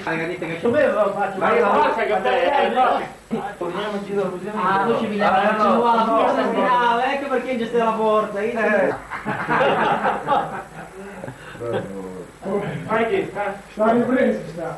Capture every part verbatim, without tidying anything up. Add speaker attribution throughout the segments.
Speaker 1: che come lo faccio? Ma io la faccio che torniamo in giro, ah, tu ci mi levi la porta finale, ecco perché c'è stata la porta.
Speaker 2: Vai che sta ripresa sta.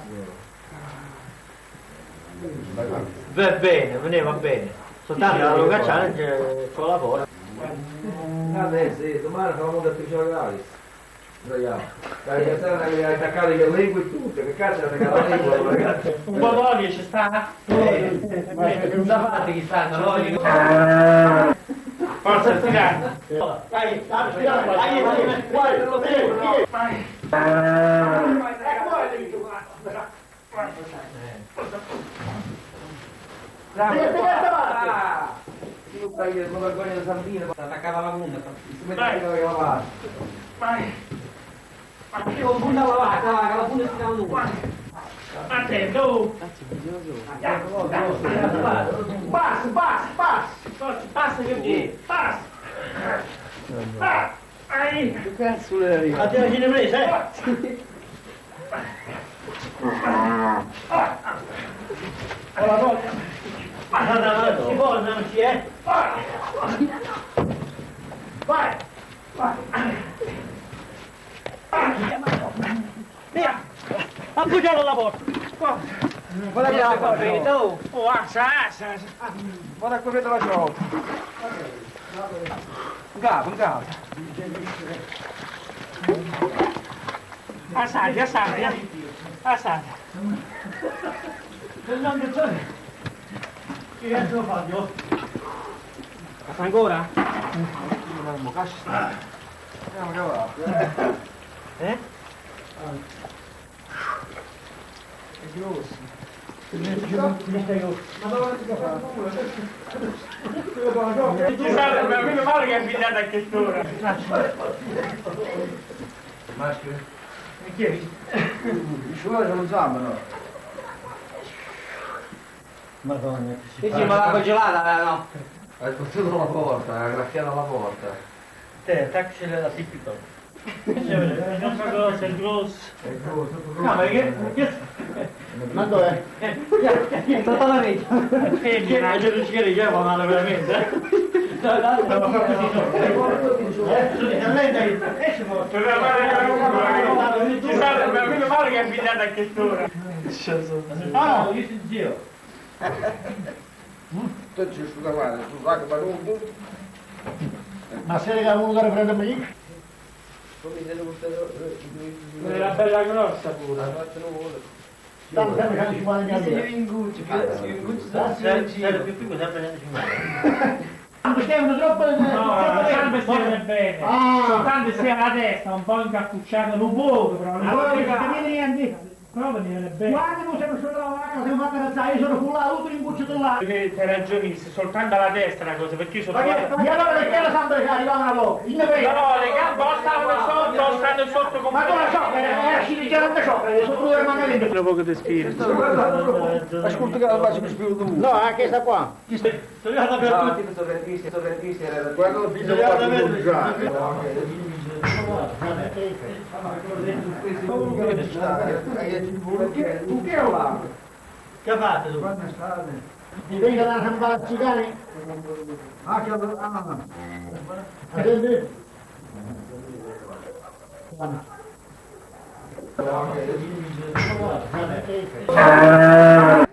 Speaker 1: Va bene, va bene, va bene. Soltanto la lunga challenge con la porta.
Speaker 3: Adesso, sì, domani facciamo da speciale gratis. Sbagliamo. Dai, che stanno attaccati le lingue e tutto, che cazzo è la lingua, ragazzi?
Speaker 2: Un po' d'olio ci sta?
Speaker 1: Eh, non da parte chi stanno, l'olio.
Speaker 2: Forza, tirare.
Speaker 1: Dai, dai, dai, dai, guarda, non lo devo, no.
Speaker 2: Vai.
Speaker 3: Io fai il vergogna di Santino, attaccava la punta, si
Speaker 2: Vai.
Speaker 3: metteva la lavare.
Speaker 2: Vai.
Speaker 1: Io ho punta lavata, la punta si chiama lunga.
Speaker 2: Attento. Passa, passa, passa. Passa che dici. Passa. Passa. Ai.
Speaker 1: Che cazzo le arriva?
Speaker 2: A te la viene presa, eh? Ho la volta. Non si può, non si è. Vai. Vai. Via. Appoggialo alla porta.
Speaker 1: Guarda che la porta.
Speaker 2: Oh, assa, assa.
Speaker 3: Guarda come vedo la gioco. Un capo, un capo.
Speaker 2: Assaggia, assaggia. Assaggia. Non che c'è. Che cazzo lo fa, io? Passa ancora?
Speaker 3: Non cazzo sta. Andiamo a cavare.
Speaker 2: Eh?
Speaker 3: È grosso.
Speaker 2: Ci sarebbe, meno male che è figliata a che ora.
Speaker 3: Maschio?
Speaker 2: E chi è?
Speaker 3: Il sciolare non zampa, no?
Speaker 1: Madonna. Che ci ma la congelata, no?
Speaker 3: Hai spazzato la porta, hai graffiato la porta.
Speaker 2: Te, taxi la pipito. Non so cosa, è grosso.
Speaker 3: È grosso,
Speaker 2: No, ma che...
Speaker 1: Ma dov'è? È stata la vecchia.
Speaker 2: Femmina, la gente ci chiede che va male veramente. No, no, no, ma fa così. Eh, lei esce morto. Ci sarebbe, meno male che è figliata a che ora. Ah no, io sono zio.
Speaker 3: Tu ci sto davanti, tu sai che baruto.
Speaker 2: Ma se ne uno da prendere me? Era bella grossa pure.
Speaker 1: Stiamo sempre a cinquanta anni.
Speaker 2: Se io inguccio, se io inguccio da sempre più piccolo sempre a cinquanta.
Speaker 1: Stiamo troppo...
Speaker 2: No, sempre stiamo bene. Soltanto stia la testa un po' incappucciata, non poco però. Non
Speaker 1: Allora,
Speaker 2: può
Speaker 1: non viene niente.
Speaker 2: però per viene bene.
Speaker 1: Guarda, non siamo solo la vacca, siamo fatti razzare, io sono cullato tutto rimbucciato là.
Speaker 2: Perché te ragionissi, soltanto alla testa la cosa, perché io sono...
Speaker 1: Ma che, ma allora perché la santa che arrivava una volta? In
Speaker 2: No, le gambe o stanno sotto, stanno sotto come...
Speaker 1: Ma tu la so, era scilicciata sopra, sono due rimanenti.
Speaker 2: Un poco di spirito.
Speaker 3: Ascolta che la faccio più spirito tu.
Speaker 1: No, anche sta qua.
Speaker 2: Studiata per tutti.
Speaker 3: questo vertice, questo vertice era...
Speaker 1: Guarda il figlio
Speaker 2: Studiata per
Speaker 3: Tu che ho là?
Speaker 2: Che ha fatto tu?
Speaker 1: Mi venga da San Bazzicani?
Speaker 3: Ah, che ho... Ah, no, no.
Speaker 1: Ah,